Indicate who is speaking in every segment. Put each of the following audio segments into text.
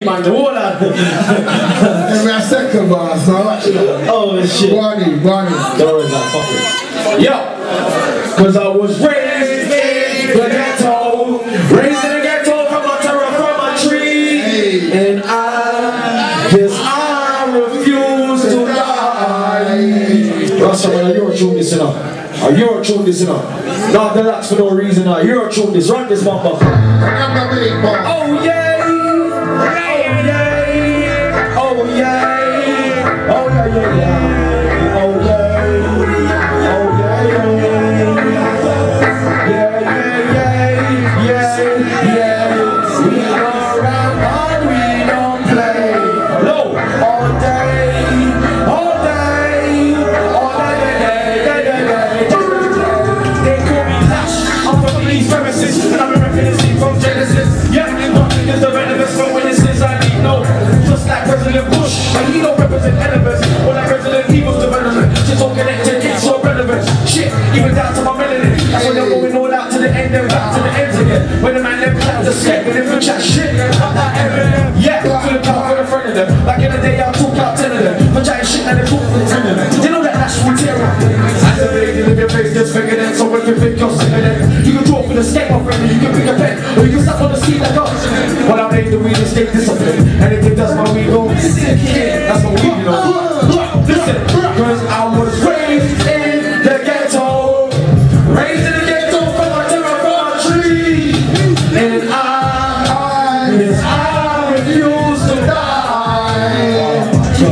Speaker 1: Man, hold on.
Speaker 2: Give me a second, boss.
Speaker 1: Oh shit.
Speaker 2: Bonnie.
Speaker 1: Don't worry about fuck it. Yo, cause I was raised in the ghetto, raised in the ghetto from a terror from a tree, and I refuse to die. Rasta man, you're a true listener. You're a true listener. Not relax for no reason. You're a true listener. Run this motherfucker. Oh yeah. Even down to my melody. That's when they're going all out to the end and back to the ends again. When the man them plans to skip and if you chat shit, yeah, to the top for the front of them. Back in the day, I'll talk out 10 of them. For chatting shit and they talk for the 10 of them. They know that that's what tear up. As a lady, live your face, just figure them. So if you think you're sick of them, you can draw for the skate, my friend, you can pick a pen, or you can stop on the seat like us. When I make the weed and stay disciplined, anything does my weed go, that's my weed, you know. Listen, cause I was raised in the ghetto, raised in the ghetto from a terror from a tree, and I refuse to die.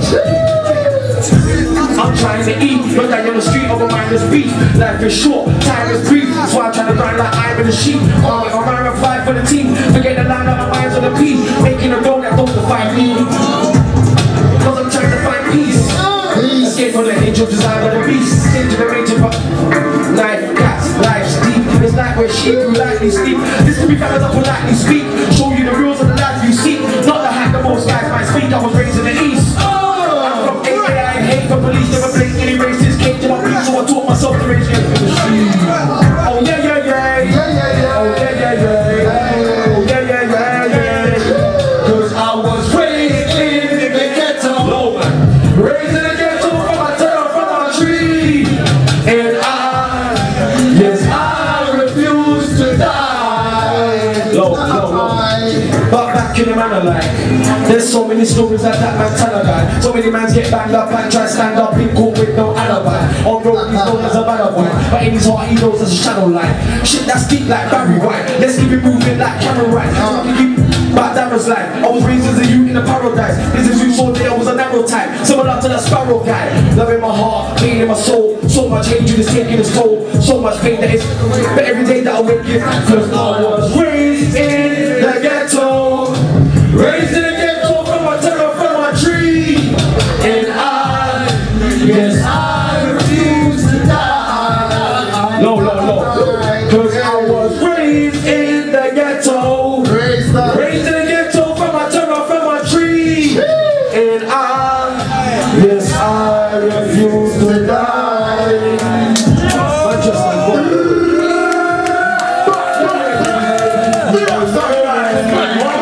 Speaker 1: I'm trying to eat, but I on the street over mindless beef. Life is short, time is brief, that's why I'm trying to grind like I'm in the sheep. I'm around 5 for the team, forget the line that my mind's on the P, making a road that don't define me. Cause I'm trying to find peace. Escape from the angel designed by the beast. Into the range of life, cats, life's deep. It's like where sheep who lightly sleep. This can be found as I politely speak. Show you the rules of the life you seek. Not the hack that most guys might speak. I was raised in the east. I'm from AK, I hate for police. Never blink any racist. Came to my feet, so I taught myself to raise against the street. Oh yeah, yeah, yeah. Oh yeah, yeah, yeah. Oh yeah, yeah, yeah. Cause I was raised in the ghetto. Low man. Raised in the ghetto from a terror from a tree. And I refuse to die. Low. But back in the manor like, there's so many stories like that man tell a guy. So many mans get banged up and try to stand up in court with no alibi. On road he's known as a banner boy, but in his heart he knows as a shadow line. Shit that's deep like Barry White. Let's keep it moving like Cameron Wright. But that was like, I was raised as a youth in a paradise. This is you so there was a narrow type, similar to the sparrow guy. Love in my heart, pain in my soul. So much hatred is taking its toll. So much pain that is, but every day that I wake it. Cause I was raised in the ghetto, raised in the ghetto from a terror from a tree. And I refuse to die. No. Cause I was raised in the ghetto, raised in the ghetto from a terror from a tree. And I refuse to die. I'm just like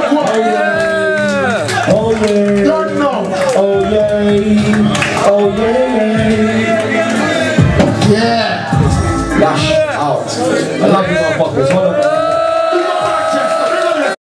Speaker 1: oh yeah.